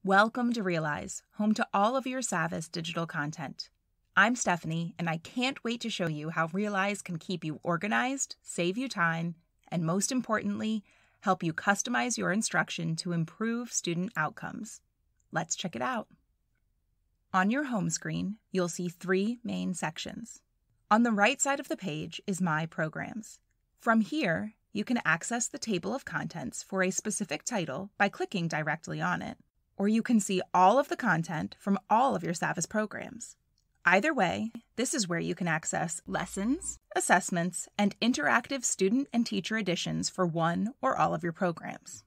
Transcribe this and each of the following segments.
Welcome to Realize, home to all of your Savvas digital content. I'm Stephanie, and I can't wait to show you how Realize can keep you organized, save you time, and most importantly, help you customize your instruction to improve student outcomes. Let's check it out. On your home screen, you'll see three main sections. On the right side of the page is My Programs. From here, you can access the table of contents for a specific title by clicking directly on it, or you can see all of the content from all of your Savvas programs. Either way, this is where you can access lessons, assessments, and interactive student and teacher editions for one or all of your programs.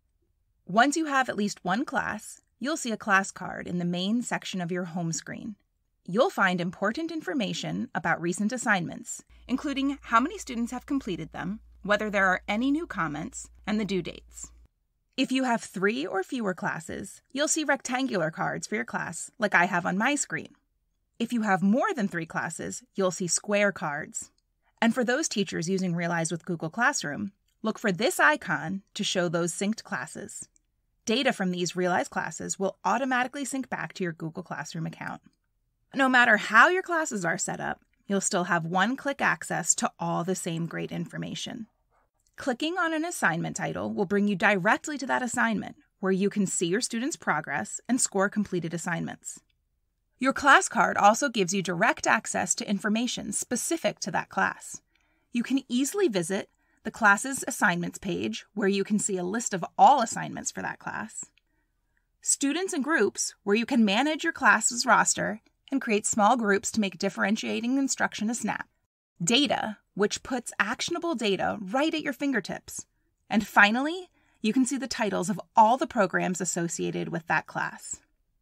Once you have at least one class, you'll see a class card in the main section of your home screen. You'll find important information about recent assignments, including how many students have completed them, whether there are any new comments, and the due dates. If you have 3 or fewer classes, you'll see rectangular cards for your class, like I have on my screen. If you have more than 3 classes, you'll see square cards. And for those teachers using Realize with Google Classroom, look for this icon to show those synced classes. Data from these Realize classes will automatically sync back to your Google Classroom account. No matter how your classes are set up, you'll still have one-click access to all the same great information. Clicking on an assignment title will bring you directly to that assignment, where you can see your students' progress and score completed assignments. Your class card also gives you direct access to information specific to that class. You can easily visit the class's assignments page, where you can see a list of all assignments for that class. Students and groups, where you can manage your class's roster and create small groups to make differentiating instruction a snap. Data, which puts actionable data right at your fingertips. And finally, you can see the titles of all the programs associated with that class.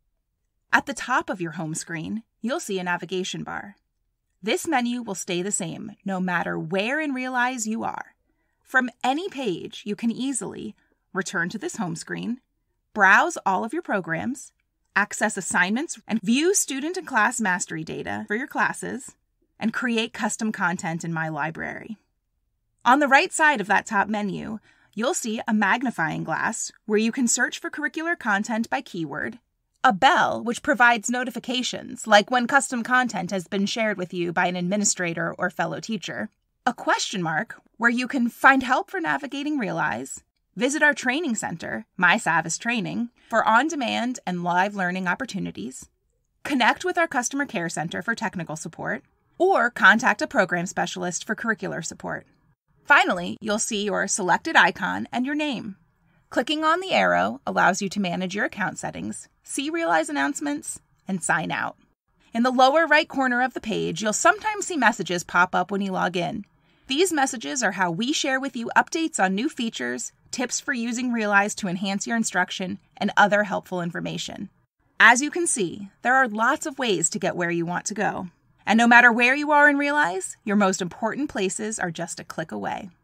At the top of your home screen, you'll see a navigation bar. This menu will stay the same no matter where in Realize you are. From any page, you can easily return to this home screen, browse all of your programs, access assignments, and view student and class mastery data for your classes, and create custom content in My Library. On the right side of that top menu, you'll see a magnifying glass where you can search for curricular content by keyword, a bell which provides notifications like when custom content has been shared with you by an administrator or fellow teacher, a question mark where you can find help for navigating Realize, visit our training center, My Savvas Training, for on-demand and live learning opportunities, connect with our customer care center for technical support, or contact a program specialist for curricular support. Finally, you'll see your selected icon and your name. Clicking on the arrow allows you to manage your account settings, see Realize announcements, and sign out. In the lower right corner of the page, you'll sometimes see messages pop up when you log in. These messages are how we share with you updates on new features, tips for using Realize to enhance your instruction, and other helpful information. As you can see, there are lots of ways to get where you want to go. And no matter where you are in Realize, your most important places are just a click away.